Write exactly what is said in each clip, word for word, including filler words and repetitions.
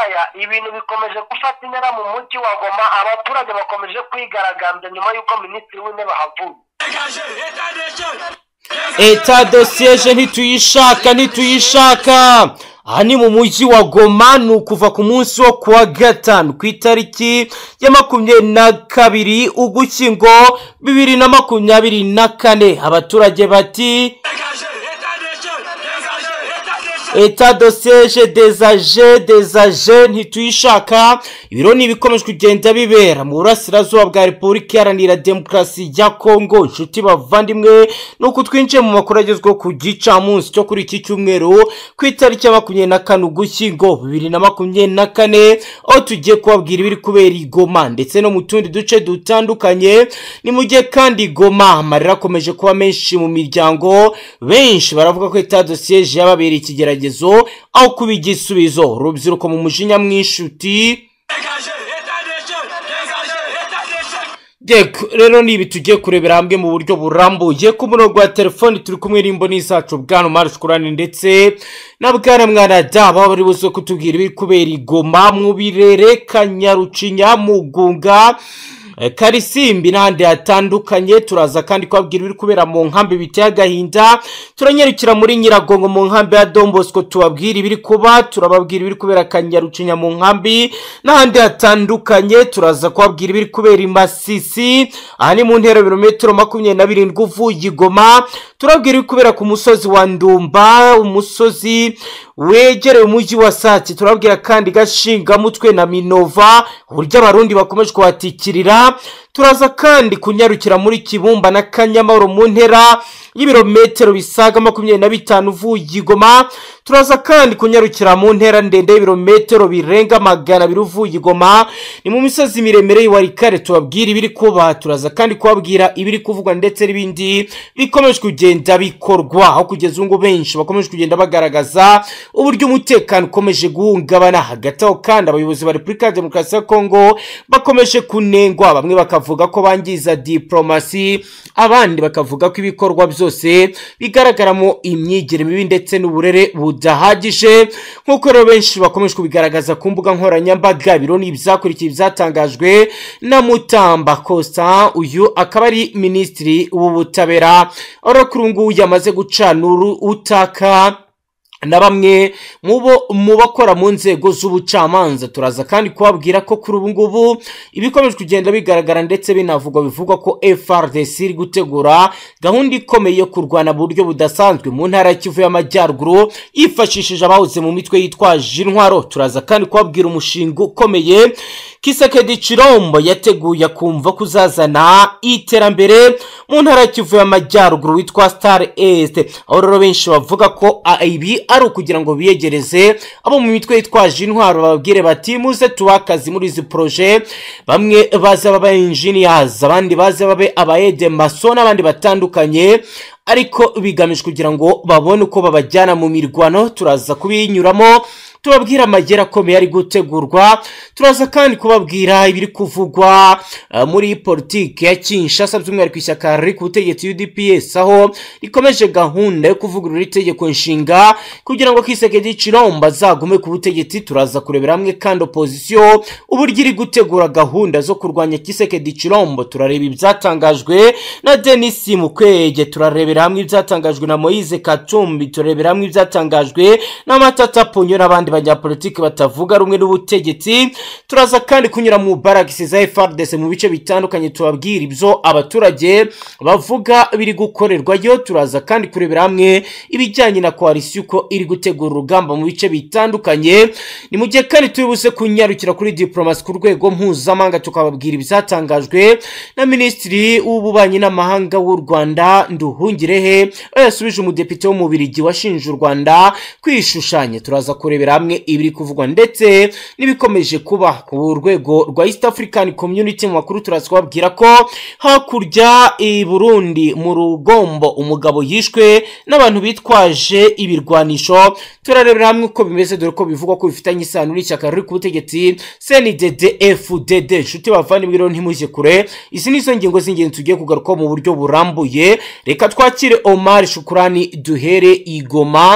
ngaya ibintu bikomeje gufata intera mu mujyi wa Goma, abaturage bakomeje kwigaragambya nyuma y'uko minisitiri w'intebe havuye. Etat de siège ntituyishaka ntituyishaka. Aha ni mu mujyi wa Goma, ni ukuva ku munsi wo kuwa gatanu ku itariki ya makumyabiri na kabiri Ugushyingo bibiri na makumyabiri na kane. Abaturage bati Etat de siège désagé désagé ntituyishaka. Ibiro ni bikomeje kugenda bibera mu burasirazuba bwa Repubulika Iharanira Demokarasi ya Kongo. Inshuti bavandimwe, nuko twinjiye mu makuru agezweho ku gicamunsi cyo kuri iki cyumweru ku itariki ya makumyabiri na kane Ugushyingo bibiri na makumyabiri na kane, aho tugiye kubabwira ibiri kubera i Goma ndetse no mu tundi duce dutandukanye. Ni mu gihe kandi Goma amarira akomeje kuba menshi mu miryango, benshi baravuga ko Etat de siège yababereye ikigeragezo aho kuba igisubizo. Urubyiruko mu mujinya mw'inshuti rero nibi tugiye kurebera hamwe mu buryo burambuye. Ku murongo wa telefoni turi kumwe n'imboni zacu bwana Marushukurani ndetse na bwana Mwanada, bari buze kutubwira ibiri kubera i Goma mu birere Kanyarucinya, Mugunga, Karisimbi n'ahandi hatandukanye. Turaza kandi kwabwira ibiri kubera mu nkambi biteye agahinda. Turanyarukira muri Nyiragongo mu nkambi ya Don Bosco tubabwira ibiri kuba. Turababwira ibiri kubera Kanyarucinya mu nkambi n'ahandi hatandukanye. Turaza kwabwira ibiri kubera Masisi, aha ni mu ntera birometero makumyabiri na birindwi uvuye i Goma. Turabwira ibiri kubera ku musozi wa Ndumba, umusozi wegereye umujyi wa Sake. Turabwira kandi Gashingamutwe na Minova uburyo abarundi bakomeje kuhatikirira. Turaza kandi kunyarukira muri Kibumba na Kanyamahoro mu ntera y'ibirometero bisaga makumyabiri na bitanu uvuye i Goma. Turaza kandi kunyarukira mu ntera ndende y'ibirometero birenga magana abiri uvuye i Goma, ni mu misozi miremire y'Iwarikare. Tubabwira ibiri kuba. Turaza kandi kubabwira ibiri kuvugwa ndetse n'ibindi bikomeje kugenda bikorwa, aho kugeza ubu benshi bakomeje kugenda bagaragaza uburyo umutekano ukomeje guhungabana. Hagati aho kandi abayobozi ba Repubulika ya Demokarasi ya Kongo bakomeje kunengwa, bamwe bakavuga ko bangiza diplomasi, abandi bakavuga ko ibikorwa byose bigaragaramo imyigire mibi ndetse n'uburere budahagije. Nkuko rero benshi bakomeje kubigaragaza ku mbuga nkoranyambaga, biro ni byakurikiye byatangajwe na Mutamba Costa, uyu akaba ari minisitiri w'ubutabera. Ora kurungu yamaze gucana utaka na bamwe mu bakora mu nzego z'ubucamanza. Turaza kandi kubabwira ko kuri ubu ngubu ibikomeje kugenda bigaragara ndetse binavugwa bivugwa ko F R D C iri gutegura gahunda ikomeye yo kurwana mu buryo budasanzwe mu ntara ya Kivu y'Amajyaruguru yifashishije abahoze mu mitwe yitwaje intwaro. Turaza kandi kubabwira umushinga ukomeye Kisekedi Chirombo yateguye kumva kuzazana iterambere mu ntara ya Kivu y'Amajyaruguru witwa Star Est, aho rero benshi bavuga ko ibi ari ukugira ngo biyegereze abo mu mitwe yitwaje intwaro, bababwire bati muze tubakazi muri izi projet. Bamwe baza baba engineers, abandi baza babe abaede mason, abandi batandukanye, ariko bigamije kugira ngo babone uko babajyana mu mirwano. Turaza kubinyuramo tubabwira amagera akomeye ari gutegurwa. Turaza kandi kubabwira ibiri kuvugwa uh, muri politike ya Kinshasa, by'umwihariko ishyaka riri ku butegetsi U D P S, aho rikomeje gahunda yo kuvugurura itegeko nshinga kugira ngo Kisekedi Chirombo azagume ku butegetsi. Turaza kurebera hamwe kandi opposition uburyo iri gutegura gahunda zo kurwanya Kisekedi Chirombo. Turareba ibyatangajwe na Denis Mukwege, turarebera hamwe ibyatangajwe na Moise Katumbi, turarebera hamwe ibyatangajwe na Matata Ponyo n'abandi banyapolitiki batavuga rumwe n'ubutegetsi. Turaza kandi kunyura mu baragisi za F R D C mu bice bitandukanye, tubabwira ibyo abaturage bavuga biri gukorerwa yo. Turaza kandi kurebera hamwe ibijyanye na coalition ko iri gutegura urugamba mu bice bitandukanye. Ni mu gihe kandi tubibuze kunyarukira kuri diplomasi ku rwego mpuzamahanga, tukababwira ibyatangajwe na minisitiri w'ububanyi n'amahanga w'u Rwanda Nduhungirehe, yasubije umudepite wo mu Bubiligi washinje u Rwanda kwishushanya. Turaza kurebera hamwe ibiri kuvugwa ndetse n'ibikomeje kuba ku rwego rwa East African Community. Mu makuru turaza kubabwira ko hakurya i Burundi mu Rugombo umugabo yishwe n'abantu bitwaje ibirwanisho. Turarebera hamwe uko bimeze, dore ko bivugwa ko bifitanye isano n'ishyaka riri ku butegetsi C N D D F D D. Nshuti bavandimwe rero ntimujye kure, izi nizo ngingo z'ingenzi tugiye kugaruka mu buryo burambuye. Reka twakire Omar Shukurani duhere i Goma.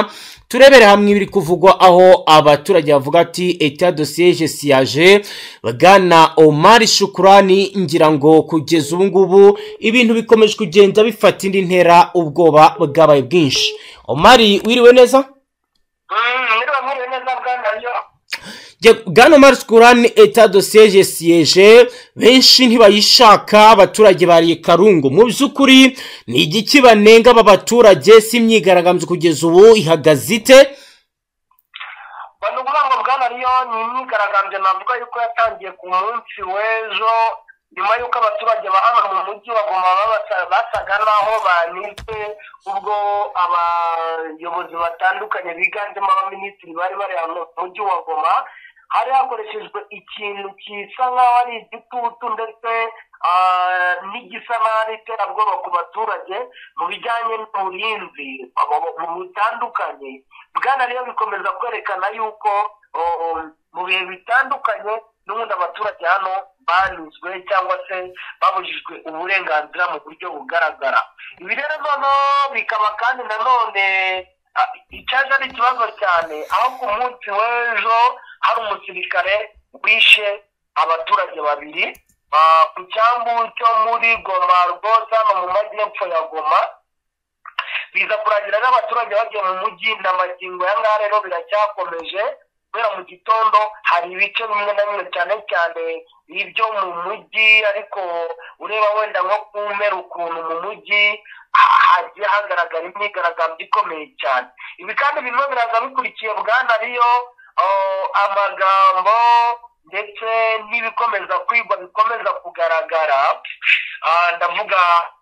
turebere hamwe ibiri kuvugwa aho abaturage bavuga ati etat de siège siège bagana Omar Shukrani ngira ngo kugeza ubu ngubu ibintu bikomeje kugenda bifata indi ntera ubwoba bwabaye bwinshi. Omar wiriwe neza? Mm, wiriwe neza bwana. Gano Marskurani etat de siège siège benshi ntibayishaka abaturage bari Karungu mu byukuri ni igiki banenga aba baturage si imyigaragambyo kugeza ubu ihagazite banuvuga ngo bwana riyo ni imyigaragambyo navuga yuko yatangiye ku munsi w'ejo nyuma yuko abaturage bahana mu mujyi wa Goma basaga naho banitse ubwo abayobozi batandukanye biganjemo abaminisitiri bari bari hano mu mujyi wa Goma hari hakoreshejwe ikintu kisa nk'aho ari igitutu ndetse n'igisa n'aho ari iterabwoba ku baturage mu bijyanye n'uburinzi butandukanye. Bwana rero bikomeza kwerekana yuko mu bihe bitandukanye n'ubundi abaturage hano banizwe cyangwa se babujijwe uburenganzira mu buryo bugaragara. Ibi rero noneho bikaba kandi nanone icyaje ari ikibazo cyane aho ku munsi w'ejo hari umusirikare wishe abaturage babiri ku cyambu cyo muri Goma rwose hano mu majyepfo ya Goma. Biza kurangira n'abaturage bagiye mu mujyi n'amagingo ya ngaha rero biracyakomeje kubera mu gitondo hari ibice bimwe na bimwe cyane cyane ibyo mu mujyi ariko ureba wenda nko kumera ukuntu mu mujyi hagiye hagaragara imyigaragambyo ikomeye cyane. Ibi kandi birimo biraza bikurikiye bwana riyo amagambo ndetse n'ibikomeza kwigwa bikomeza kugaragara ndavuga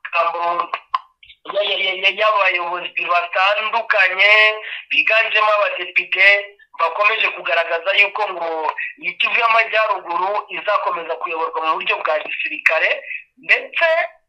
y'abayobozi batandukanye biganjemo abadepite bakomeje kugaragaza yuko ngo Kivu y'Amajyaruguru izakomeza kuyoborwa mu buryo bwa gisirikare ndetse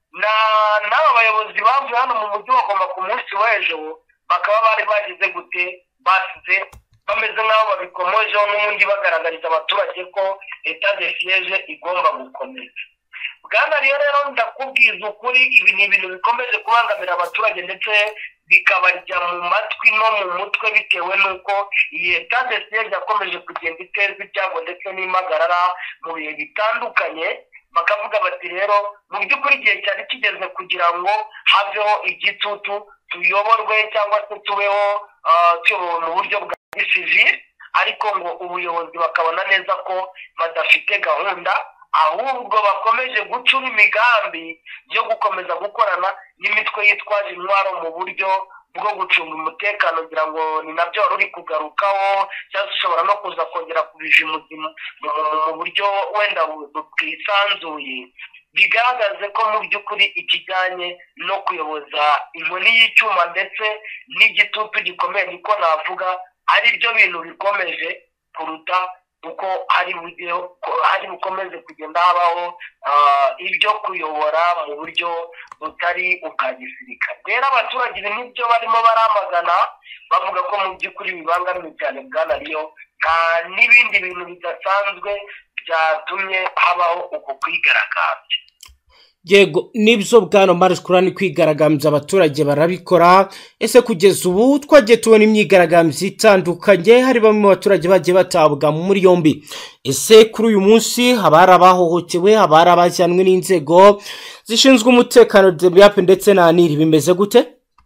n'aba bayobozi bavuye hano mu mujyi wa Goma ku munsi w'ejo bakaba bari bagize gute basize bameze nk'aho babikomojeho n'ubundi bagaragariza abaturage ko etat de siège igomba gukomeza. Bwana rero ndakubwiza ukuri ibi ni ibintu bikomeje kubangamira abaturage ndetse bikabarya mu matwi no mu mutwe bitewe n'uko iyi etat de siège yakomeje kugenda iteza ibyago ndetse n'impagarara mu bihe bitandukanye. Bakavuga bati rero mu by'ukuri igihe cyari kigeze kugira ngo haveho igitutu tuyoborwe cyangwa se tubeho tuyobowe mu buryo bwa gisivili ariko ngo ubuyobozi bakabona neza ko badafite gahunda ahubwo bakomeje gucura imigambi yo gukomeza gukorana n'imitwe yitwaje intwaro mu buryo bwo gucunga umutekano ngira ngo ni nabyo wari uri kugarukaho cyangwa se ushobora no kuza kongera kubija umuzimu mu buryo wenda bwisanzuye bigaragaze ko mu by'ukuri ikijyanye no kuyoboza inkoni y'icyuma ndetse n'igitutu gikomeye niko navuga ari byo bintu bikomeje kuruta uko ari buryo ari bukomeze kugenda habaho ibyo kuyobora mu buryo butari ubwa gisirikare. Rero abaturage nibyo barimo baramagana bavuga ko mu by'ukuri bibangamiye cyane bwana riyo nta n'ibindi bintu bidasanzwe byatumye habaho uko kwigaragambya. Yego nibyo bwana Marskurani kwigaragambya abaturage barabikora. Ese kugeza ubu twagiye tubona imyigaragambyo itandukanye hari bamwe mu baturage bagiye batabwa muri yombi. Ese kuri uyu munsi haba hari abahohotewe haba hari abajyanwe n'inzego zishinzwe umutekano debiape ndetse na niri bimeze gute?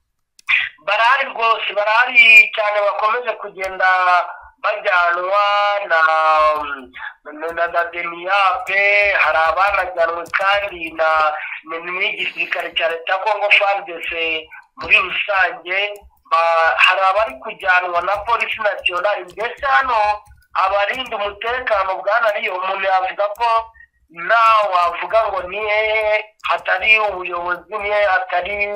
Barahari rwose barahari cyane bakomeje kugenda bajyanwa na na na demiape hari abanajyanwe kandi na n'igisirikare cya leta ya Congo F A R D C muri rusange hari abari kujyanwa na polisi nationale ndetse hano abarinda umutekano bwana riyo umuntu yavuga ko na wavuga ngo ni hatari ubuyobozi ni hatari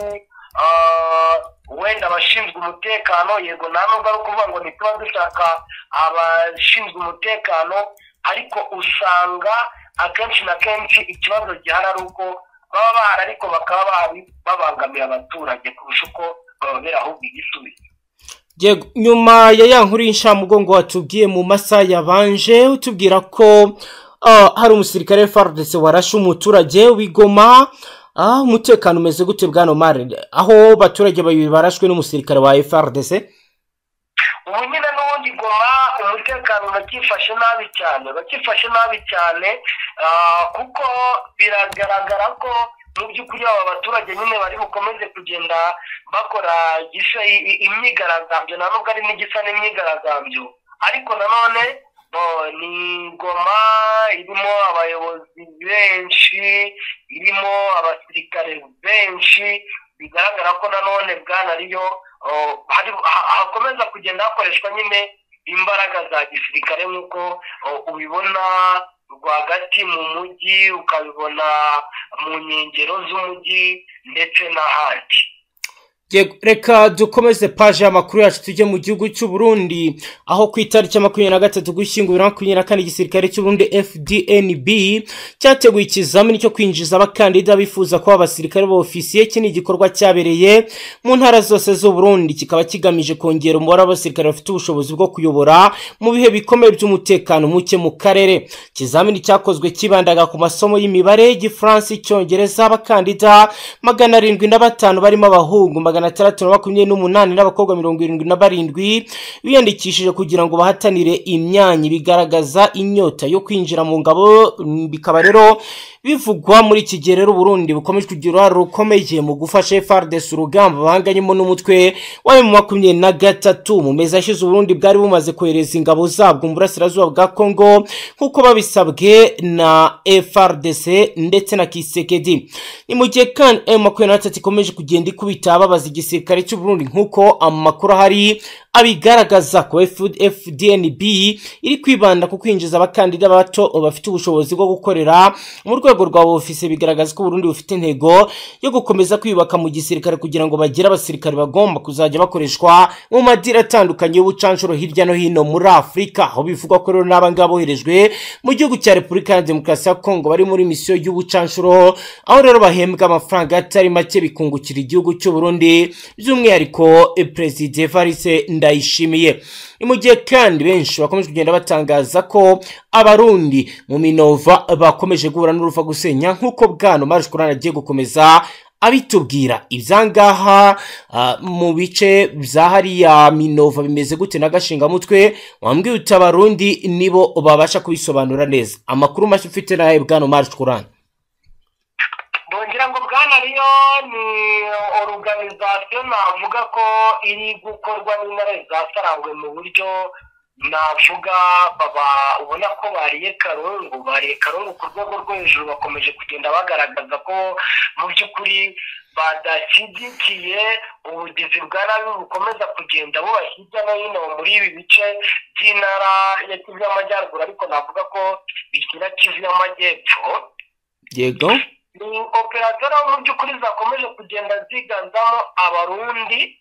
wenda abashinzwe umutekano yego nta nubwo ari ukuvuga ngo ntituba dushaka abashinzwe umutekano ariko usanga akenshi na kenshi ikibazo gihari ari uko baba bahari ariko bakaba bari babangamiye abaturage kurusha uko bababera ahubwo igisubizo. Yego nyuma ya ya nkuru y'inshamugongo watubwiye mu masaha yabanje utubwira ko hari umusirikare F A R D C warashe umuturage w'Igoma. Ah, umutekano umeze gute bwana Omar aho baturage babiri barashwe n'umusirikare wa F A R D C? ubu nyine n'ubundi Goma umutekano bakifashe nabi cyane bakifashe nabi cyane kuko biragaragara ko mu by'ukuri aba baturage nyine bari bukomeze kugenda bakora gisa imyigaragambyo na nubwo ari n'igisa n'imyigaragambyo ariko nanone ni Goma irimo abayobozi benshi irimo abasirikare benshi bigaragara ko nanone bwana ariyo hakomeza kugenda hakoreshwa nyine imbaraga za gisirikare nk'uko ubibona rwagati mu mujyi ukabibona mu nkengero z'umujyi ndetse n'ahandi. Reka dukomeze paje y'amakuru yacu tujye mu gihugu cy'u Burundi aho ku itariki ya makumyabiri na gatatu Ugushyingo bibiri na makumyabiri na kane igisirikare cy'u Burundi F D N B cyateguye ikizamini cyo kwinjiza abakandida bifuza kuba abasirikare b'ofisiye. Iki ni igikorwa cyabereye mu ntara zose z'u Burundi kikaba kigamije kongera umubare w'abasirikare bafite ubushobozi bwo kuyobora mu bihe bikomeye by'umutekano muke mu karere. Ikizamini cyakozwe kibandaga ku masomo y'imibare, Igifaransa, Icyongereza. Abakandida magana arindwi na batanu barimo abahungu magana atandatu na makumyabiri n'umunani n'abakobwa mirongo irindwi na barindwi biyandikishije kugira ngo bahatanire imyanya. Bigaragaza inyota yo kwinjira mu ngabo, bikaba rero bivugwa muri iki gihe rero Burundi bukomeje kugira uruhare rukomeye mu gufasha F A R D C urugamba bahanganyemo n'umutwe wa mu makumyabiri na gatatu. Mu mezi ashize Burundi bwari bumaze kohereza ingabo zabwo mu burasirazuba bwa Kongo kuko babisabwe na F A R D C ndetse na Kisekedi. Ni mu gihe kandi M makumyabiri na gatatu ikomeje kugenda ikubita ababaza igisirikare cy'u Burundi nk'uko amakuru hari abigaragaza ko F D N B iri kwibanda ku kwinjiza abakandida bato bafite ubushobozi bwo gukorera mu rwego rwa ofisi. Bigaragaza ko Burundi bufite intego yo gukomeza kwiyubaka mu gisirikare kugira ngo bagire abasirikare bagomba kuzajya bakoreshwa mu madira atandukanye y'ubucanshuro hirya no hino muri Afurika, aho bivugwa ko rero n'abangaba boherejwe mu gihugu cya Repubulika ya Demokarasi ya Kongo bari muri misiyo y'ubucanshuro, aho rero bahembwa amafaranga atari make bikungukira igihugu cy'u Burundi by'umwihariko Perezida Evariste Ndayishimiye. Ni mu gihe kandi benshi bakomeje kugenda batangaza ko abarundi mu Minova bakomeje guhura n'uruva gusenya nk'uko bwana Barashaka agiye gukomeza abitubwira. Ibyangaha uh, mu bice bya hariya Minova bimeze gute na gashinga mutwe wambwiye utabarundi nibo babasha kubisobanura neza. Amakuru mashya ufite naye bwana Barashaka? Bongira ngo bwana ariyo ni organization navuga ko iri gukorwa n'intare zasarangwe mu buryo navuga baba ubona ko bariye karungu bariye karungu ku rwego rwo hejuru, bakomeje kugenda bagaragaza ko mu by'ukuri badashyigikiye ubugizi bwa nabi bukomeza kugenda buba hirya no hino muri ibi bice by'intara ya Kivu y'Amajyaruguru, ariko navuga ko bishyira Kivu y'Amajyepfo. Yego, ni operatoro mu by'ukuri zakomeje kugenda ziganzamo abarundi.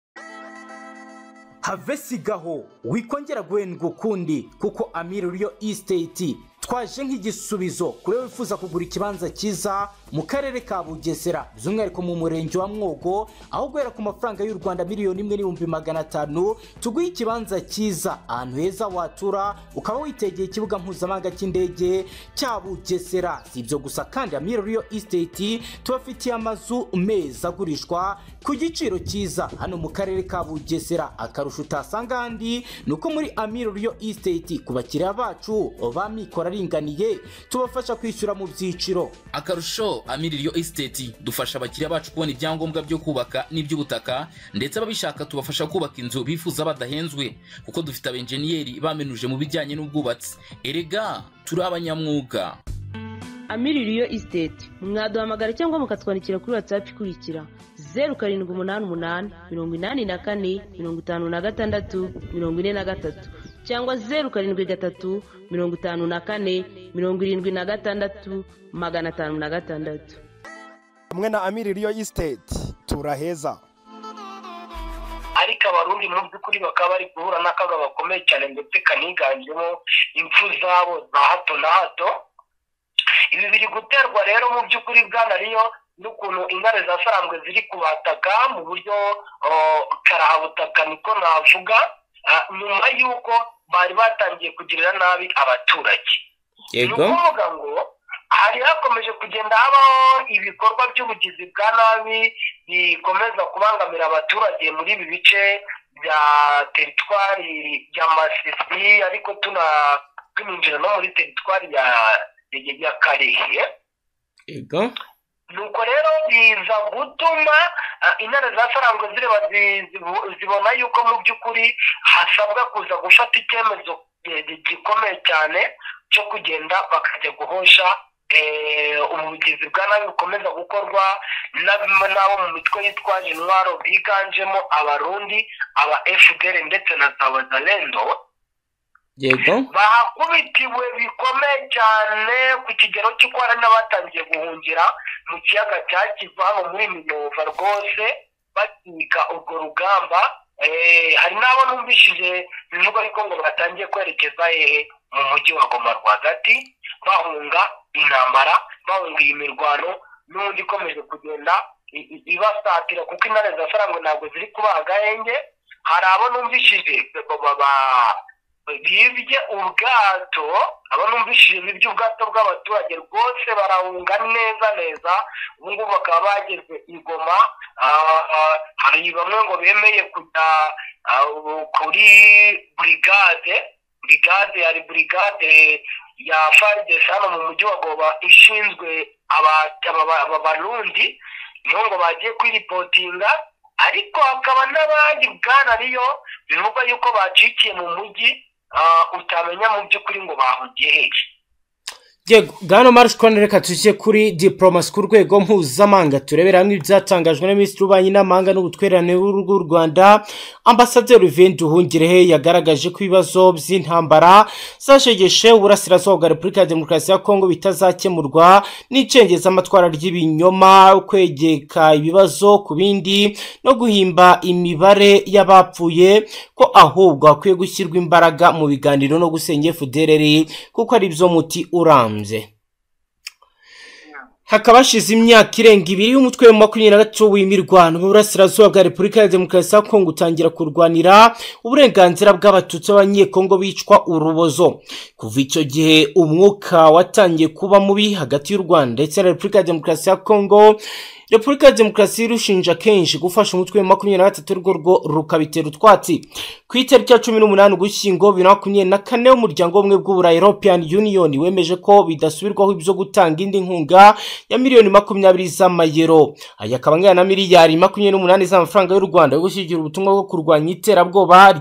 have sigaho wikongera guhendwa ukundi kuko Amiri Real Estate twaje nk'igisubizo kuri wifuza kugura ikibanza cyiza mu karere ka Bugesera by'umwihariko mu murenge wa Mwogo, aho guhera ku mafaranga y'u Rwanda miliyoni imwe n'ibihumbi magana atanu tuguye ikibanza cyiza ahantu heza watura ukaba witegeye ikibuga mpuzamahanga cy'indege cya Bugesera. Si ibyo gusa kandi Amiri Real Estate tubafitiye amazu meza agurishwa ku giciro cyiza hano mu karere ka Bugesera. Akarusho utasanga handi nuko muri Amiri Real Estate ku bakiriya bacu bamikora ringaniye tubafasha kwishyura mu byiciro. Akarusho Amiri Real Estate dufasha abakiriya bacu kubona ibyangombwa byo kubaka n'iby'ubutaka, ndetse ababishaka tubafasha kubaka inzu bifuza badahenzwe kuko dufite abenjeniyeri bamenuje mu bijyanye n'ubwubatsi. Erega turi abanyamwuga. Amiri Real Estate mwaduhamagara cyangwa mukatwandikira kuri WhatsApp ikurikira zeru karindwi umunani umunani mirongo inani na kane mirongo itanu na gatandatu mirongo ine na gatatu cyangwa zeru karindwi gatatu mirongo itanu na kane mirongo irindwi na gatandatu magana atanu na gatandatu. Hamwe na Amiri Real Estate turaheza. Ariko abarundi mu by'ukuri bakaba bari guhura n'akaga gakomeye cyane ndetse kaniganjemo impfu zabo za hato na hato. Ibi biri guterwa rero mu by'ukuri bwana ariyo n'ukuntu intare zasarangwe ziri kubataka mu buryo karahabutaka niko navuga, nyuma y'uko bari batangiye kugirira nabi abaturage. Yego, ni ukuvuga ngo hari hakomeje kugenda habaho ibikorwa by'ubugizi bwa nabi bikomeza kubangamira abaturage muri ibi bice bya teritwari ya Masisi ariko tuna twinjira no muri teritwari ya ya Karehe. Ego nuko rero biza gutuma intare za Sarangwe zireba zibona yuko mu by'ukuri hasabwa kuza gufata icyemezo gikomeye cyane cyo kugenda bakajya guhosha ubugizi bwa nabi bukomeza gukorwa n'abo mu mitwe yitwaje intwaro biganjemo abarundi, aba F D L ndetse na za Wazalendo. Yego bahakubitiwe bikomeye cyane ku kigero cy'uko hari n'abatangiye guhungira mu kiyaga cya Kivu hano muri Minova rwose bakiga urwo rugamba. Hari n'abo numvishije bivuga ariko ngo batangiye kwerekeza hehe mu mujyi wa Goma rwagati bahunga intambara, bahunga imirwano n'undi ikomeje kugenda ibasatira kuko intare za Sarangwe ntabwo ziri kubaha agahenge. Hari abo numvishije bibye ubwato, abo numvishije bibye ubwato bw'abaturage rwose barahunga neza neza. Ubu ngubu bakaba bageze i Goma. Hari bamwe ngo bemeye kujya kuri brigade brigade hari brigade ya Fardes hano mu mujyi wa Goma ishinzwe aba Barundi, niho ngo bagiye kwiripotinga. Ariko hakaba n'abandi bwana riyo bivuga yuko bacikiye mu mujyi utamenya mu by'ukuri ngo bahugiye hehe. Yego gano marshkwane reka tujye kuri diplomasi ku rwego mpuzamahanga turebera hamwe ibyatangajwe na Minisitiri w'Ububanyi n'Amahanga n'Ubutwererane bw'u Rwanda. Ambasaderi Duhungirehe yagaragaje ko ibibazo by'intambara zashegeshe uburasirazuba bwa Repubulika ya Demokarasi ya Kongo bitazakemurwa n'icengezamatwara ry'ibinyoma, kwegeka ibibazo ku bindi no guhimba imibare y'abapfuye, ko ahubwo hakwiye gushyirwa imbaraga mu biganiro no gusenya F D L kuko ari byo muti urambye. Hakaba hashize imyaka irenga ibiri y'umutwe wa makumyabiri na gatatu w'imirwano mu burasirazuba bwa Repubulika ya Demokarasi ya Kongo utangira kurwanira uburenganzira bw'abatutsi b'abanyekongo bicwa urubozo. Kuva icyo gihe umwuka watangiye kuba mubi hagati y'u Rwanda ndetse na Repubulika ya Demokarasi ya Kongo. Repubulika ya Demokarasi irushinja kenshi gufasha umutwe wa makumyabiri na gatatu rwo rwo rukabitera utwatsi. Ku itariki ya cumi n'umunani Ugushyingo bibiri na makumyabiri na kane umuryango w'ubumwe bw'Uburayi European Union wemeje ko bidasubirwaho ibyo gutanga indi nkunga ya miliyoni makumyabiri z'amayero. Aya akaba angana na miliyari makumyabiri n'umunani z'amafaranga y'u Rwanda yo gushyigikira ubutumwa bwo kurwanya iterabwoba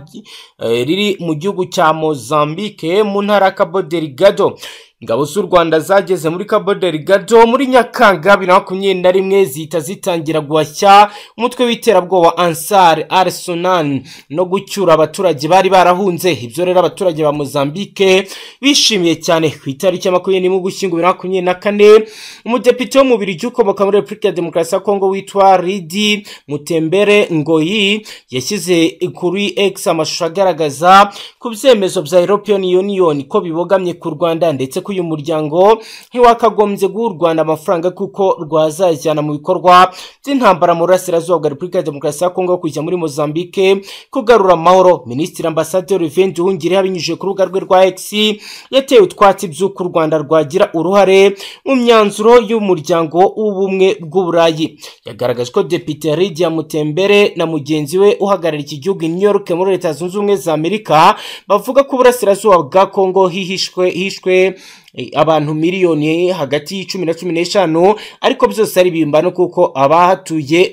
riri mu gihugu cya Mozambique mu ntara ya Cabo Delgado. Ingabo z'u Rwanda zageze muri Cabo Delgado muri Nyakanga bibiri na makumyabiri na rimwe zihita zitangira guhashya umutwe w'iterabwoba Ansar al-Sunan no gucyura abaturage bari barahunze. Ibyo rero abaturage ba Mozambique bishimiye cyane. Ku itariki ya makumyabiri n'imwe Ugushyingo bibiri na makumyabiri na kane umudepite wo mu Bubiligi ukomoka muri Repubulika ya Demokarasi ya Kongo witwa Ridi Mutembere Ngoyi yashyize kuri X amashusho agaragaza ku byemezo bya European Union ko bibogamye ku Rwanda ndetse ko uyu muryango ntiwakagombye guha u Rwanda amafaranga kuko rwazajyana mu bikorwa by'intambara mu burasirazuba bwa Repubulika ya Demokarasi ya Kongo kujya muri Mozambique kugarura amahoro. Minisitiri Ambasaderi Duhungirehe abinyujije ku rubuga rwe rwa X yateye utwatsi by'uko u Rwanda rwagira uruhare mu myanzuro y'umuryango w'ubumwe bw'Uburayi. Yagaragaje ko Depite Lydia Mutembere na mugenzi we uhagarariye iki gihugu i New York muri Leta Zunze Ubumwe za Amerika bavuga ko uburasirazuba bwa Kongo hihishwe hishwe abantu miliyoni hagati y'icumi na cumi n'eshanu, ariko byose ari bimbano kuko abahatuye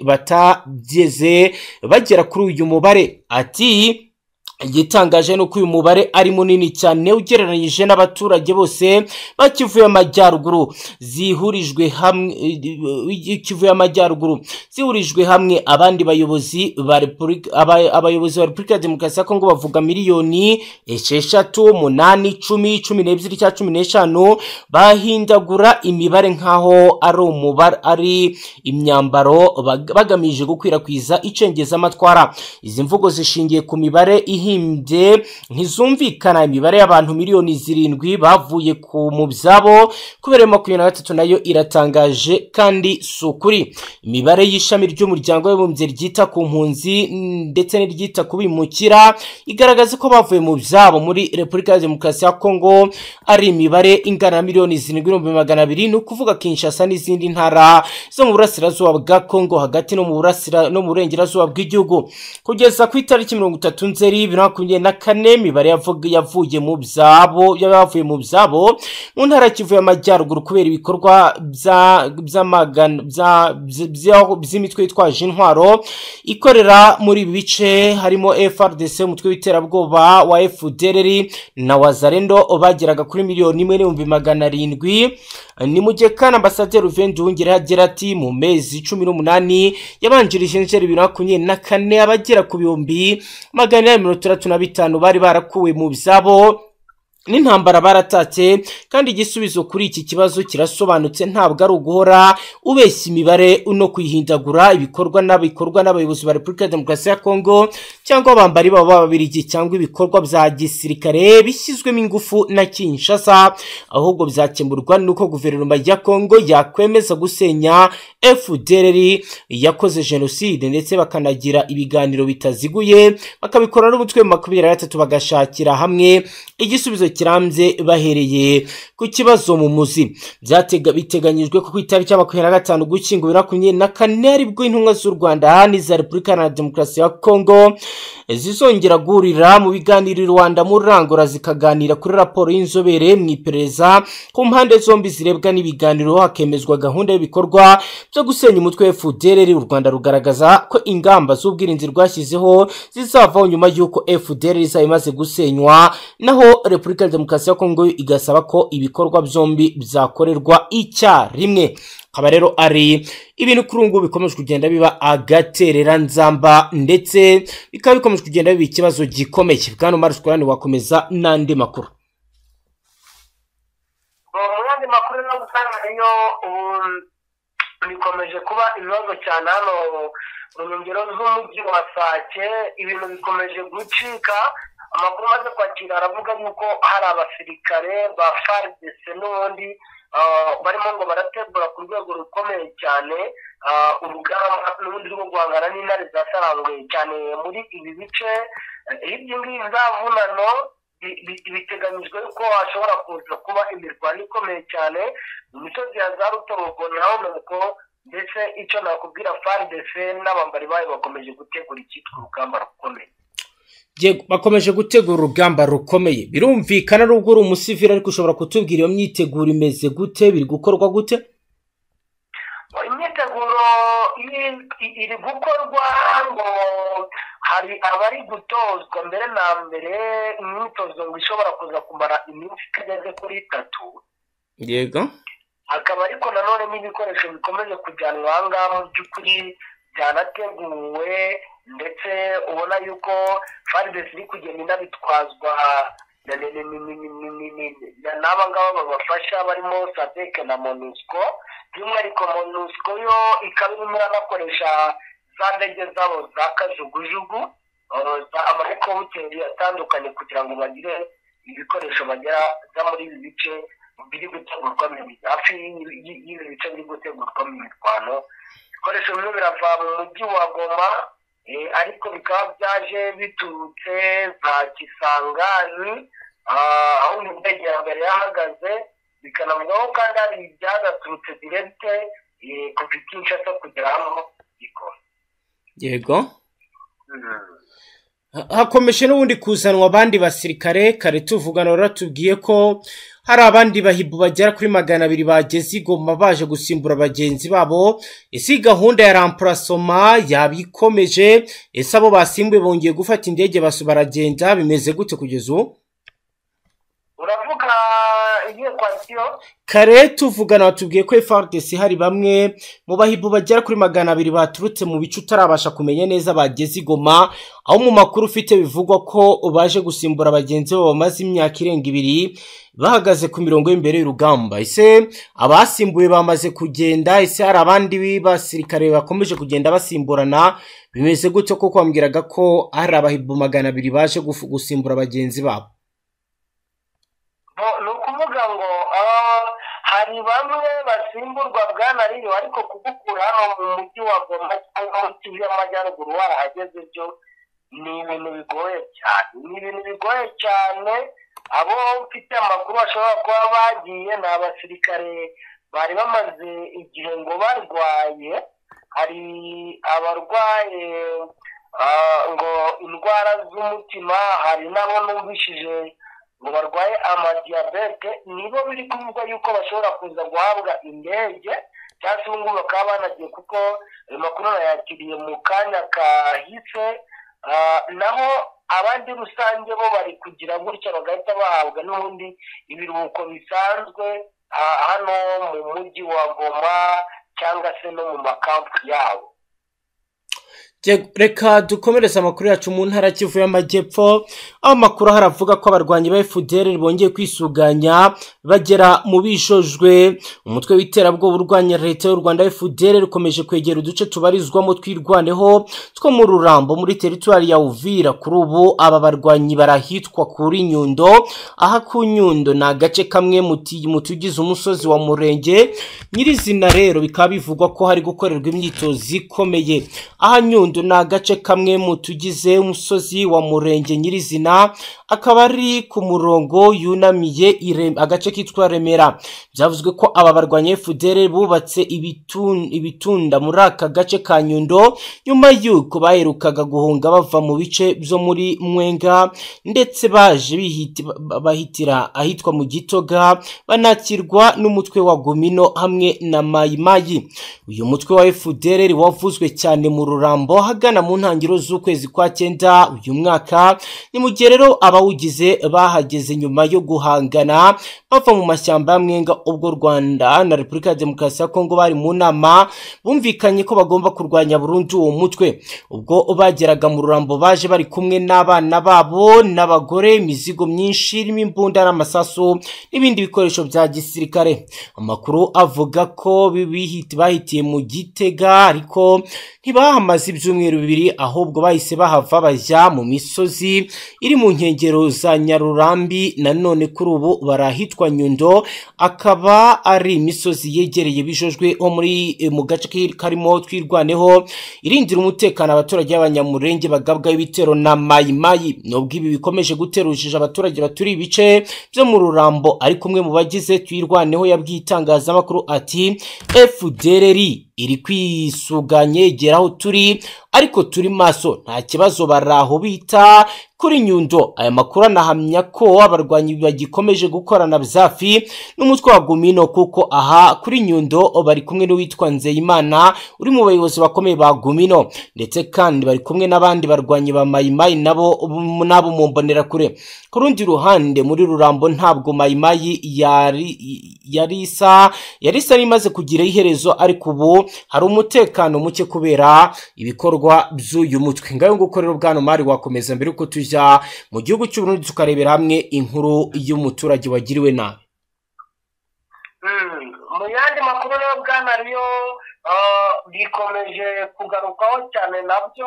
batageze bagera kuri uyu mubare. Ati igitangaje nuko uyu mubare ari munini cyane ugereranyije n'abaturage bose bakivuye amajyaruguru zihurijwe hamwe ikivuye amajyaruguru zihurijwe hamwe. Abandi bayobozi ba Repubulika abayobozi ba Repubulika ya Demokarasi ya Kongo bavuga miliyoni esheshatu umunani icumi cumi n'ebyiri cya cumi n'eshanu bahindagura imibare nkaho ari umubare ari imyambaro bagamije gukwirakwiza icengezamatwara. Izi mvugo zishingiye ku mibare ihi yahimbye ntizumvikana. Imibare y'abantu miliyoni zirindwi bavuye ku mu byabo kubera makumyabiri na gatatu nayo iratangaje kandi sukuri. Imibare y'ishami ry'umuryango w'abibumbye ryita ku mpunzi ndetse n'iryita ku bimukira igaragaza ko bavuye mu byabo muri Repubulika ya Demokarasi ya Kongo ari imibare ingana na miliyoni zirindwi n'ibihumbi magana abiri, ni ukuvuga Kinshasa n'izindi ntara zo mu burasirazuba bwa Kongo hagati no mu burasira no mu burengerazuba bw'igihugu. Kugeza ku itariki mirongo itatu Nzeri bibiri na makumyabiri na kane imibare yavuye mu byabo y'abavuye mu byabo mu ntara Kivu y'Amajyaruguru kubera ibikorwa by'amagana by'imitwe yitwaje intwaro ikorera muri ibi bice harimo F R D C umutwe w'iterabwoba wa F D L R na Wazalendo bageraga kuri miliyoni imwe n'ibihumbi magana arindwi. Ni mu gihe kandi Ambasaderi Uvendungire agira ati mu mezi cumi n'umunani yabanjirije Nzeri bibiri na makumyabiri na kane abagera ku bihumbi magana inani mirongo itandatu na bitanu bari barakuwe mu byabo n'intambara baratatse, kandi igisubizo kuri iki kibazo kirasobanutse, ntabwo ari uguhora ubeshya imibare no kwihindagura. Ibikorwa n'abikorwa n'abayobozi ba Repubulika ya Demokarasi ya Kongo cyangwa abambari babo babirigi cyangwa ibikorwa bya gisirikare bishyizwemo ingufu na Kinshasa, ahubwo byakemurwa nuko guverinoma ya Kongo yakwemeza gusenya F D L R yakoze genocide ndetse bakanagira ibiganiro bitaziguye, bakabikora n'umutwe makumyabiri na gatatu bagashakira hamwe igisubizo kirambye bahereye ku kibazo mu muzi. Byatega biteganyijwe ko ku itariki ya makumyabiri na gatanu Ugushyingo bibiri na makumyabiri na kane aribwo intumwa z'u Rwanda n'iza Repubulika ya Demokarasi ya Kongo zizongera guhurira mu biganiro i Rwanda mu Rangora zikaganira kuri raporo y'inzobere mu iperereza ku mpande zombi zirebwa n'ibiganiro, hakemezwa gahunda y'ibikorwa byo gusenya umutwe wa F D L R. U Rwanda rugaragaza ko ingamba z'ubwirinzi rwashyizeho zizavaho nyuma y'uko F D L R izaba imaze gusenywa, naho Repubulika ya Demokarasi ya Kongo igasaba ko ibikorwa byombi byakorerwa icyarimwe. Kaba rero ari ibintu kuri ubu bikomeje kugenda biba agaterera nzamba ndetse bikaba bikomeje kugenda biba ikibazo gikomeye. Bwana Maruskurani wakomeza n'andi makuru. Mu yandi makuru no gusanga iyo bikomeje kuba ibibazo cyane hano mu nkengero z'umujyi wa Sake, ibintu bikomeje gucika. Amakuru maze kwakira aravuga yuko hari abasirikare ba F A R D C n'ubundi barimo ngo barategura ku rwego rukomeye cyane urugamba n'ubundi rwo guhangana n'intare zasarangwe cyane muri ibi bice. Hirya ngiyi zavunano biteganyijwe ko hashobora kuza kuba imirwano ikomeye cyane mu misozi ya za Rutorogo naho nuko, ndetse icyo nakubwira F A R D C n'abambari bayo bakomeje gutegura icyitwa urugamba rukomeye. Bakomeje gutegura urugamba rukomeye. Birumvikana n'ubwo uri umusivili ariko ushobora kutubwira iyo myiteguro imeze gute, biri gukorwa gute? Imyiteguro iri gukorwa ngo hari abari gutozwa mbere na mbere imyitozo ngo ishobora kuza kumara iminsi itageze kuri itatu. Yego. Akaba ariko nanone n'ibikoresho bikomeje kujyanwa aha ngaha mu by'ukuri byanateguwe, ndetse ubona yuko F A R D C iri kugenda inabitwazwa n'aba ngaba babafasha barimo SADC na MONUSCO. By'umwihariko MONUSCO yo ikaba irimo iranakoresha za ndege zabo za kajugujugu, amahelikopiteri atandukanye kugira ngo bagire ibikoresho bagera muri ibi bice biri gutegurwamo hafi y'ibi bice biri gutegurwamo imirwano. Ibikoresho bimwe birava mu mujyi wa Goma ariko bikaba byaje biturutse za Kisangani aho indege ya mbere yahagaze, bikanavugwaho kandi hari ibyaturutse direkite kuva i Kinshasa kugera hano ikora. Yego. Hakomeje n'ubundi kuzanwa abandi basirikare. Kare tuvugana ratubwiye ko hari abandi bahibu bagera kuri magana abiri bageze i Goma baje gusimbura bagenzi babo. Ese gahunda ya remplacement yabikomeje? Ese abo basimbuye bongeye gufata indege baragenda, bimeze gute kugeza ubu? Uravuga igiye kwakiro? Kare tuvugana watubwiye ko F A R D C hari bamwe mu bahibu bagera kuri magana abiri baturutse mu bice utarabasha kumenya neza bageze i Goma, aho mu makuru ufite bivugwa ko baje gusimbura bagenzi babo bamaze imyaka irenga ibiri bahagaze ku mirongo y'imbere y'urugamba. Ese abasimbuye bamaze kugenda? Ese hari abandi basirikare bakomeje kugenda basimburana? bimeze gutyo ko kwambwiraga ko hari abahibu magana abiri baje gusimbura bagenzi babo. ni ukuvuga ngo hari bamwe basimburwa bwana rero ariko kugukura hano mu mujyi wa Goma cyangwa mu Kivu y'Amajyaruguru warahageze byo ni ibintu bigoye cyane ni ibintu bigoye cyane. Abo mfite amakuru bashobora kuba bagiye ni abasirikare bari bamaze igihe ngo barwaye. Hari abarwaye ngo indwara z'umutima, hari nabo numvishije ngo barwaye amadiyabete, nibo biri kuvuga yuko bashobora kuza guhabwa indege cyangwa se ngo bakaba banagiye, kuko ayo makuru nayakiriye mu kanya kahise. Naho abandi rusange bo bari kugira gutya bagahita bahabwa n'ubundi ibiruhuko bisanzwe hano mu mujyi wa Goma cyangwa se no mu makampu yabo. Reka dukomereze amakuru yacu mu ntara Kivu y'Amajyepfo, aho amakuru haravuga ko abarwanyi ba F D L bongeye kwisuganya bagera mu bishojwe. Umutwe w'iterabwoba urwanya leta y'u Rwanda F D L rukomeje kwegera uduce tubarizwamo twirwaneho two mu Rurambo muri teritwari ya Uvira. Kuri ubu aba barwanyi barahitwa kuri Nyundo, aha ku Nyundo na gace kamwe mu tugize umusozi wa Murenge nyirizina. Rero bikaba bivugwa ko hari gukorerwa imyitozo ikomeye aha Nyundo na gace kamwe mu tugize umusozi wa Murenge nyirizina, akaba ari ku murongo yunamiye agace kitwa Remera. Byavuzwe ko aba barwanya F D L bubatse ibitunda muri aka gace ka Nyundo nyuma yuko baherukaga guhunga bava mu bice byo muri Mwenga, ndetse baje bahitira ahitwa mu Gitoga banakirwa n'umutwe wa Gomino hamwe na Mayimayi. Uyu mutwe wa F D L wavuzwe cyane mu Rurambo hagana mu ntangiro z'ukwezi kwa cyenda uyu mwaka. Ni mu gihe rero abawugize bahageze nyuma yo guhangana bava mu mashyamba ya Mwenga, ubwo Rwanda na Repubulika ya Demokarasi ya Kongo bari mu nama bumvikanye ko bagomba kurwanya burundu uwo mutwe. Ubwo bageraga mu Rurambo baje bari kumwe n'abana babo n'abagore, imizigo myinshi irimo imbunda n'amasasu n'ibindi bikoresho bya gisirikare. Amakuru avuga ko bahitiye mu Gitega, ariko ntibahamaze ibyumweru bibiri, ahubwo bahise bahava bajya mu misozi iri mu nkengero za Nyarurambi. Nanone kuri ubu barahitwa Nyundo, akaba ari imisozi yegereye bijojwe ho muri mu gace karimo twirwaneho irindira umutekano abaturage b'Abanyamurenge bagabwa ibitero na Mayimayi. Nubwo ibi bikomeje guterushije abaturage baturi ibice byo mu Rurambo, ariko umwe mu bagize twirwaneho yabwiye itangazamakuru ati F D L iri kwisuganye geraho turi, ariko turi maso, nta kibazo baraho bita kuri Nyundo. Aya makuru anahamya ko abarwanyi bagikomeje gukorana byafi n'umutwe wa Gomino, kuko aha kuri Nyundo bari kumwe n'uwitwa Nzeyimana uri mu bayobozi bakomeye ba Gomino, ndetse kandi bari kumwe n'abandi barwanyi ba Mayimayi nabo nabo mu mbonera kure. Ku rundi ruhande muri Rurambo ntabwo Mayimayi yari yarisa yarisa rimaze kugira iherezo, ariko ubu hari umutekano muke kubera ibikorwa by'uyu mutwe. Ngayo ngukorera ubwana mari wakomeza mbere uko tujya mu gihugu cy'u Burundi tukarebera hamwe inkuru y'umuturage wagiriwe nabi. Mu yandi makuru rero bwana ryo bikomeje kugarukaho cyane nabyo.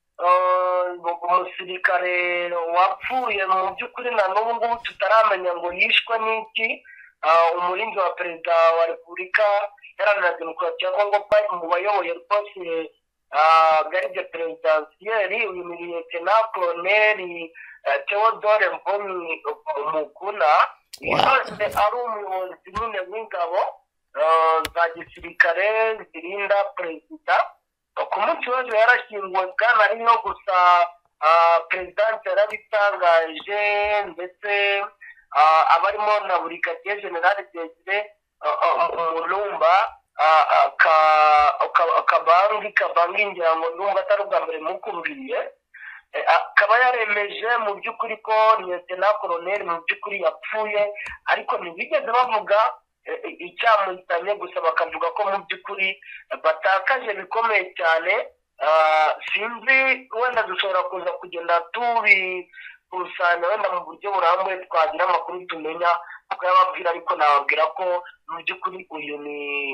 Umusirikare wapfuye mu by'ukuri na n'ubu ngubu tutaramenya ngo yishwe n'iki. Umurinzi wa perezida wa Repubulika Iharanira Demokarasi ya Kongo mu bayoboye rwose garde presidentielle, uyu miliyetena koloneli Theodore Mbomi Mukuna yose ari umuyobozi nyine w'ingabo za gisirikare zirinda perezida. Ku munsi w'ejo yarashyinguwe bwana ari no gusa perezidansi yarabitangaje, ndetse abarimo na Brigadier General Desire Mulumba kabangi kabangi ngira ngo ndumva atari ubwa mbere mukubwiye, akaba yaremeje mu by'ukuri ko Lieutenant Colonel mu by'ukuri yapfuye, ariko ntibigeze bavuga icyamuhitanye, gusa bakavuga ko mu by'ukuri batakaje bikomeye cyane. Sinzi wenda dushobora kuza kugenda tubikusanya wenda mu buryo burambuye twagira amakuru tumenya tukayababwira, ariko nababwira ko mu by'ukuri uyu ni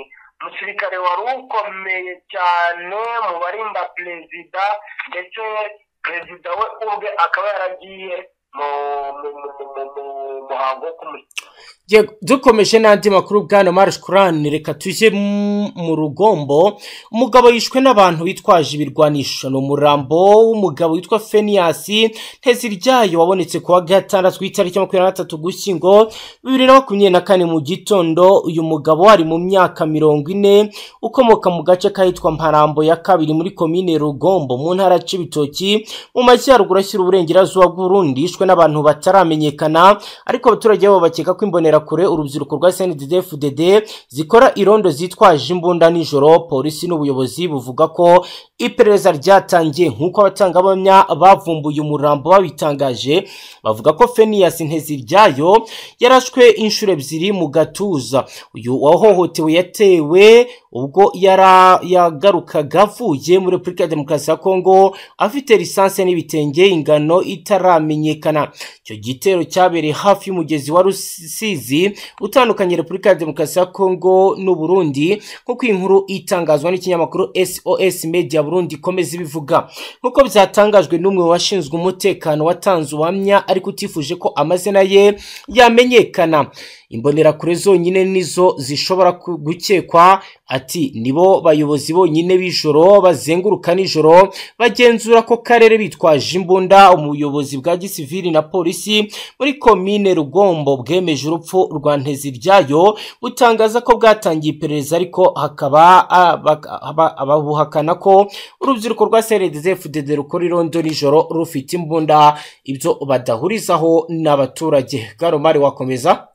umusirikare wari ukomeye cyane mu barinda perezida ndetse perezida we ubwe akaba yaragiye mu muhango wo kumushyira. Dukomeje n'andi makuru bwana Marshkurani, reka tujye mu Rugombo. Umugabo yishwe n'abantu bitwaje ibirwanisho. No murambo w'umugabo witwa Phineas Nteziryayo wabonetse kuwa gatandatu w'itariki makumyabiri na gatatu Gushyingo bibiri na makumyabiri na kane mu gitondo. Uyu mugabo ari mu myaka mirongo ine, ukomoka mu gace kahitwa Mparambo ya kabiri muri komine Rugombo mu ntara Cibitoki mu majyaruguru ashyira uburengerazuba bw'u Burundi. Yishwe n'abantu bataramenyekana, ariko abaturage babo bakeka ko imbonera kure urubyiruko rwa C N D D F D D zikora irondo zitwaje imbunda nijoro. Polisi n'ubuyobozi buvuga ko iperereza ryatangiye nk'uko abatangabuhamya bavumbuye umurambo babitangaje. Bavuga ko Phineas Nteziryayo yarashwe inshuro ebyiri mu gatuza. Uyu wahohotewe yatewe ubwo yara yagarukaga avuye muri Repubulika ya Demokarasi ya Kongo afite lisansi n'ibitenge ingano itaramenyekana. Icyo gitero cyabereye hafi y'umugezi wa Rusizi utandukanye Repubulika ya Demokarasi ya Kongo n'u Burundi, nk'uko inkuru itangazwa n'ikinyamakuru S O S Media Burundi komeza bivuga. Nk'uko byatangajwe n'umwe washinzwe umutekano watanze ubuhamya ariko utifuje ko amazina ye yamenyekana. Imbonera kure zonyine nizo zishobora gukekwa, ati nibo bayobozi bonyine b'ijoro bazenguruka nijoro bagenzura ko karere bitwaje imbunda. Umuyobozi bwa gisivili na polisi muri komine Rugombo bwemeje urupfu rwa Nteziryayo, butangaza ko bwatangiye iperereza ariko hakaba ababuhakana ko urubyiruko rwa C N D D F D D rukora irondo nijoro rufite imbunda, ibyo badahurizaho n'abaturage. Garomari wakomeza.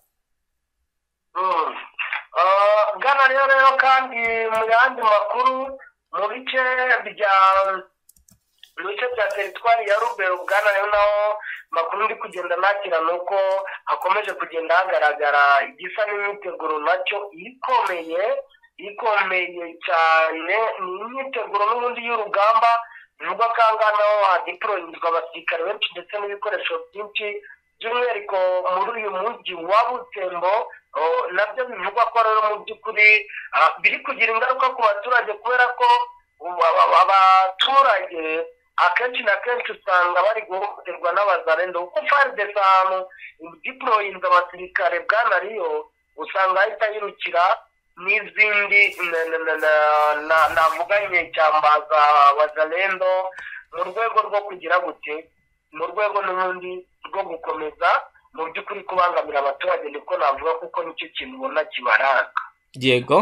Gana rero kandi mu yandi makuru mu bice bya mu bice bya teritwari ya Rubero, bwana rero naho makuru ndi kugenda nakira nuko hakomeje kugenda hagaragara igisa n'imyiteguro nacyo ikomeye ikomeye cyane. Ni imyiteguro n'ubundi y'urugamba bivugwa ko angana hadiployingwa abasirikare benshi ndetse n'ibikoresho byinshi, by'umwihariko muri uyu mujyi wa Butembo. Nabyo bivugwa ko rero mu by'ukuri biri kugira ingaruka ku baturage, kubera ko abaturage akenshi na kenshi usanga bari guhohoterwa n'abazarendo, kuko F A R D C ahantu diployinga abasirikare bwana Riyo usanga ahita yirukira n'izindi navuganye cyambaza wazalendo mu rwego rwo kugira gute mu rwego n'ubundi rwo gukomeza mu by'ukuri kubangamira abaturage, niko navuga kuko nicyo kintu ubona kibaranga. Yego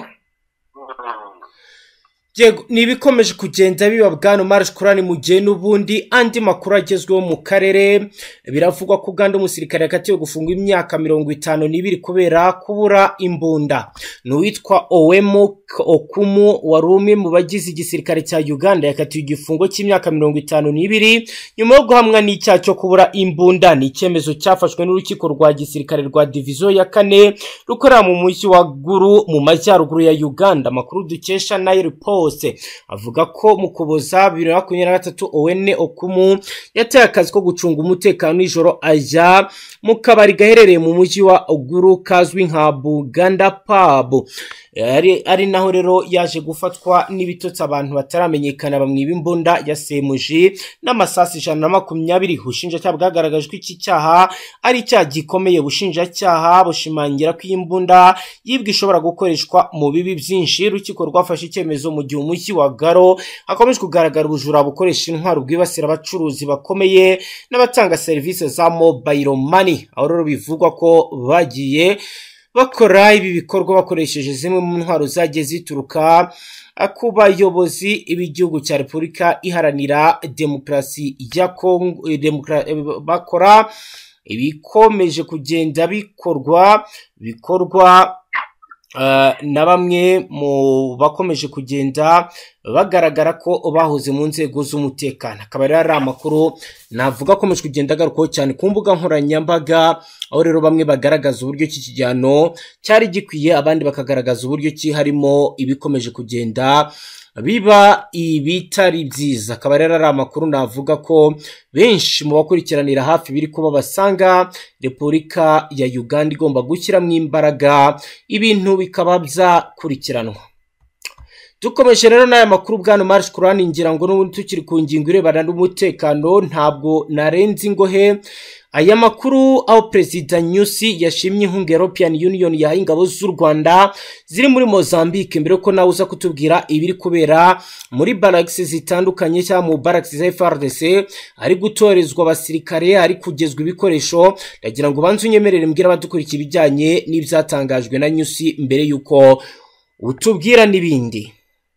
Yego nibikomeje kugenda biba bwana Marshkurani mu gihe n'ubundi andi makuru agezweho mu karere. Biravugwa ko Uganda umusirikare yakatiwe gufungwa imyaka mirongo itanu n'ibiri kubera kubura imbunda. N'uwitwa Owemo Okumu wari umwe mu bagize igisirikare cya Uganda yakatiwe igifungo cy'imyaka mirongo itanu n'ibiri nyuma yo guhamwa n'icyaha cyo kubura imbunda. Ni icyemezo cyafashwe n'urukiko rwa gisirikare rwa diviziyo ya kane rukorera mu mujyi wa Guru mu majyaruguru ya Uganda. Amakuru dukesha na report avuga ko mu Kuboza bibiri na makumyabiri na gatatu Owene Okumu yateye akazi ko gucunga umutekano nijoro ajya mu kabari gaherereye mu mujyi wa Guru kazwi nka Buganda Pub. Ari ari naho rero yaje gufatwa n'ibitotsi abantu bataramenyekana bamwiba imbunda ya semuji n'amasasi ijana na makumyabiri. Ubushinjacyaha bwagaragajwe iki cyaha ari icyaha gikomeye. Ubushinjacyaha bushimangira ko imbunda yibwe ishobora gukoreshwa mu bibi byinshi. Urukiko rwafashe icyemezo mu gihe umujyi wa Garo hakomeje kugaragara ubujura bukoresha intwaro bwibasira abacuruzi bakomeye n'abatanga serivisi za mobile money. Aho rero bivugwa ko bagiye bakora ibi bikorwa bakoresheje zimwe mu ntwaro zagiye zituruka ku bayobozi b'igihugu cya Repubulika Iharanira Demokarasi ya Kongo. Bakora ibikomeje kugenda bikorwa bikorwa Uh, na bamwe mu bakomeje kugenda bagaragara ko bahoze mu nzego z'umutekano. Akaba rero ari amakuru navuga akomeje kugenda agarukaho cyane ku mbuga nkoranyambaga, aho rero bamwe bagaragaza uburyo iki kijyano cyari gikwiye, abandi bakagaragaza uburyo ki harimo ibikomeje kugenda biba ibitari byiza. Akaba rero ari amakuru navuga ko benshi mu bakurikiranira hafi biri kuba basanga Repubulika ya Uganda igomba gushyiramo imbaraga ibintu bikaba byakurikiranwa. dukomeje rero n'aya makuru bwana Marsh Kurani ngira ngo n'ubundi tukiri ku ngingo irebana n'umutekano ntabwo narenze ingohe aya makuru aho President Nyusi yashimye inkunga European Union ya ingabo z'u Rwanda ziri muri Mozambique mbere ko nawe uza kutubwira ibiri kubera muri barracks zitandukanye cyangwa mu barracks za F R D C ari gutorezwa abasirikare ari kugezwa ibikoresho ndagira ngo banze unyemerere mbwira abadukurikira ibijyanye n'ibyatangajwe na Nyusi mbere yuko utubwira nibindi.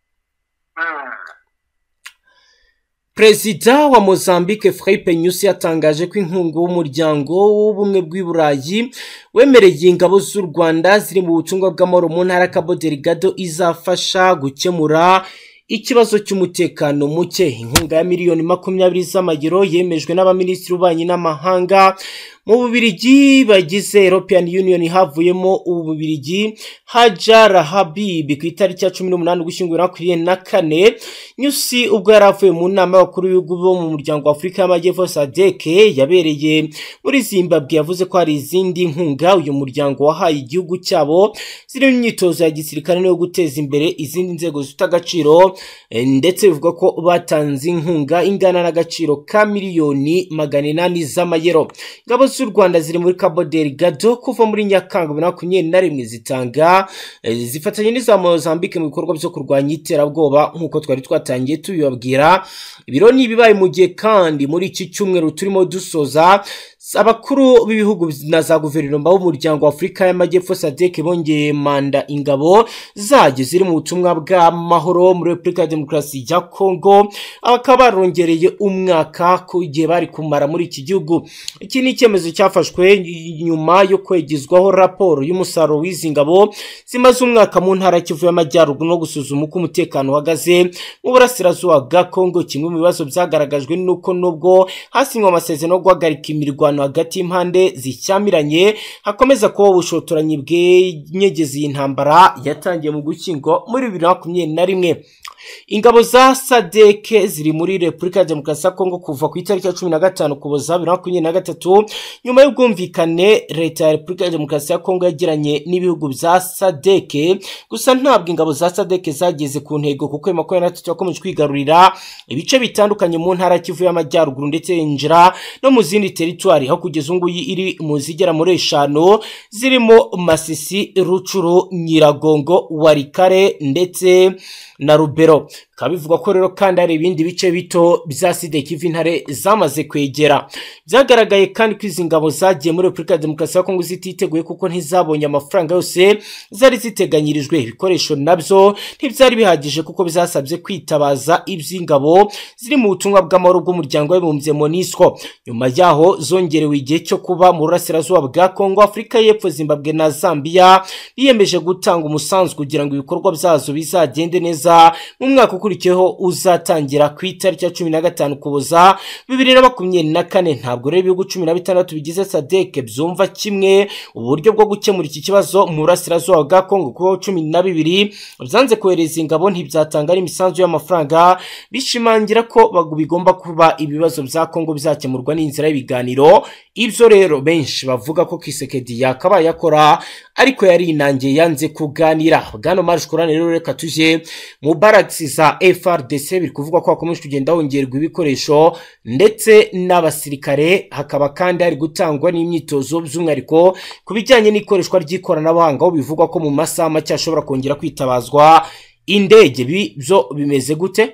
Prezida wa Mozambique Philippe Nyusi yatangaje ko inkunga y'umuryango w'ubumwe bw'Iburayi wemereye ingabo z'u Rwanda ziri mu butumwa bw'amahoro mu ntara Cabo Delgado izafasha gukemura ikibazo cy'umutekano muke. Inkunga ya miliyoni makumyabiri z'amagero yemejwe n'abaminisitiri b'ububanyi n'amahanga mu Bubiligi bagize European Union havuyemo Ububiligi Hajar Habib ku itariki ya cumi n'umunani gushyingura makumyabiri na kane. Nyusi ubwo yaravuye mu nama y'abakuru b'ibihugu bo mu muryango wa Afurika y'Amajyepfo S A D C yabereye muri Zimbabwe yavuze ko hari izindi nkunga uyu muryango wahaye igihugu cyabo ziri mu myitozo ya gisirikare no guteza imbere izindi nzego zifite agaciro ndetse bivuga ko batanze inkunga ingana n'agaciro ka miliyoni magana inani z'amayero. Ingabo z'u Rwanda ziri muri Cabo Delgado kuva muri Nyakanga makumyabiri na rimwe zitanga zifatanye n'iza Mozambique mu bikorwa byo kurwanya iterabwoba nk'uko twari twatangiye tubibabwira. Ibiro ni bibaye mu gihe kandi muri iki cyumweru turimo dusoza abakuru b'ibihugu na za guverinoma b'umuryango wa Afurika y'Amajyepfo S A D C bongeye manda ingabo zaje ziri mu butumwa bw'amahoro muri Repubulika ya Demokarasi ya Kongo abakaba barongereye umwaka ku gihe bari kumara muri iki gihugu. Iki ni icyemezo cyafashwe nyuma yo kwegezwaho raporo y'umusaruro w'izi ngabo zimaze umwaka mu ntara Kivu y'Amajyaruguru no gusuzuma uko umutekano uhagaze mu burasirazuba bwa Kongo. Kimwe mu bibazo byagaragajwe nuko nubwo hasinywe amasezerano yo guhagarika imirwano hagati y'impande zicyamiranye hakomeza kuba ubushotoranyi bw'enyegezi y'intambara yatangiye mu Gushyingo muri bibiri na makumyabiri na rimwe. Ingabo za S A D C ziri muri Repubulika ya Demokarasi ya Kongo kuva ku itariki ya cumi na gatanu Ukuboza bibiri na makumyabiri na gatatu nyuma y'ubwumvikane leta ya Repubulika ya Demokarasi ya Kongo yagiranye n'ibihugu bya S A D C. Gusa ntabwo ingabo za S A D C zageze ku ntego kuko makumyabiri na gatatu yakomeje kwigarurira ibice bitandukanye mu ntara Kivu y'Amajyaruguru ndetse yinjira no mu zindi territoire aho kugeza ubu iri mu zigera muri eshanu zirimo Masisi, Rucuru, Nyiragongo, Warikare ndetse na Rubero. Kabivuga ko rero kandi hari ibindi bice bito bya Side Kivu Intare zamaze kwegera. Byagaragaye kandi ko izi ngabo zagiye muri Repubulika ya Demokarasi ya Kongo zititeguye kuko ntizabonye amafaranga yose zari ziteganyirijwe. Ibikoresho nabyo ntibyari bihagije kuko bizasabye kwitabaza iby'ingabo ziri mu butumwa bw'amahoro bw'umuryango w'abibumbye MONUSCO. Nyuma yaho zongerewe igihe cyo kuba mu burasirazuba bwa Kongo, Afurika y'Epfo, Zimbabwe na Zambia biyemeje gutanga umusanzu kugira ngo ibikorwa byazo bizagende neza mu mwaka ukurikiyeho uzatangira ku itariki ya cumi na gatanu Ukuboza bibiri na makumyabiri na kane. Ntabwo rero ibihugu cumi na bitandatu bigize S A D C byumva kimwe uburyo bwo gukemura iki kibazo mu burasirazuba bwa Kongo kuko cumi na bibiri byanze kohereza ingabo ntibyatanga ari imisanzu y'amafaranga bishimangira ko bigomba kuba ibibazo bya Kongo bizakemurwa n'inzira y'ibiganiro. Ibyo rero benshi bavuga ko Kisekedi yakabaye yakora ariko yari inangiye yanze kuganira. Bwana Marsh Kurani rero reka tuje mu barracks za F R D C biri kuvuga ko hakomeje kugenda hongerwa ibikoresho ndetse n'abasirikare, hakaba kandi hari gutangwa n'imyitozo by'umwihariko ku bijyanye n'ikoreshwa ry'ikoranabuhanga aho bivugwa ko mu masaha make ashobora kongera kwitabazwa indege. Byo bimeze gute?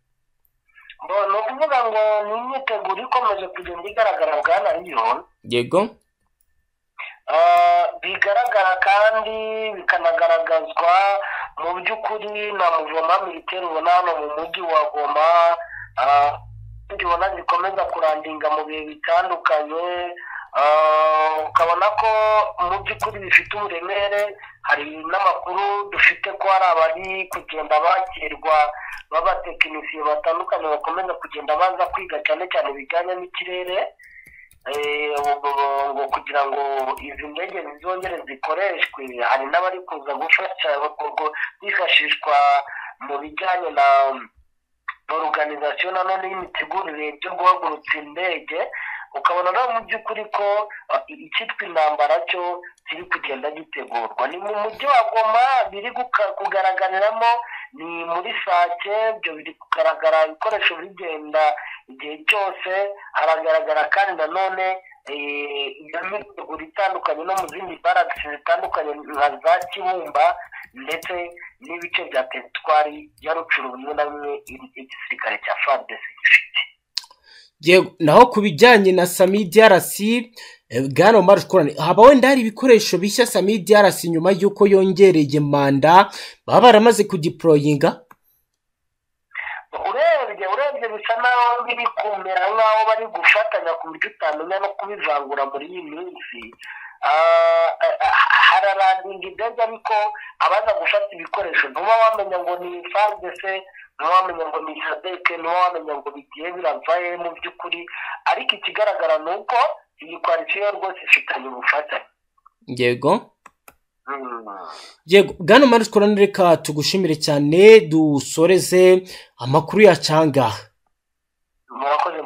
ni ukuvuga ngo ni imyiteguro ikomeje kugenda igaragara bwana Riyo. Yego. Bigaragara kandi bikanagaragazwa mu by'ukuri na muvoma militaire ubona hano mu mujyi wa Goma, ubona zikomeza kurandinga mu bihe bitandukanye, ukabona ko mu by'ukuri bifite uburemere. Hari n'amakuru dufite ko hari abari kugenda bakirwa b'abatekinisiye batandukanye bakomeza kugenda baza kwiga cyane cyane bijyanye n'ikirere ngo kugira ngo izi ndege zizongere zikoreshwe. Hari n'abari kuza gufasha bifashishwa mu bijyanye na organization nanone y'imitegurire byo guhagurutsa indege. Ukabona nawe mu by'ukuri ko icyitwa intambara cyo kiri kugenda gitegurwa. Ni mu mujyi wa Goma biri kugaragariramo ni muri sake byo biri kugaragara ibikoresho bigenda igihe cyose haragaragara kandi nanone imyidagaduro itandukanye no mu zindi baragisi zitandukanye nka za Kibumba ndetse n'ibice bya teritwari ya Rucuru bimwe na bimwe igisirikare cya F A R D C gifite. Naho ku bijyanye na Sami D R C bwana Maruskurane haba wenda hari ibikoresho bishya Sami D R C nyuma y'uko yongereye manda baba baramaze kudeployinga? urebye urebye bisa naho biri kumera nk'aho bari gufatanya ku buryo utamenya no kubivangura muri iyi minsi. Hararandinga indege ariko abaza gufata ibikoresho ntuba wamenya ngo ni F A R D C, ntuba wamenya ngo ni sadeke, ntuba wamenya ngo bigiye biravaye mu by'ukuri, ariko ikigaragara ni uko iyi koalisiyo rwose ifitanye ubufatanye. Yego Yego bwana Maruskurane reka tugushimire cyane dusoreze amakuru ya canga. Murakoze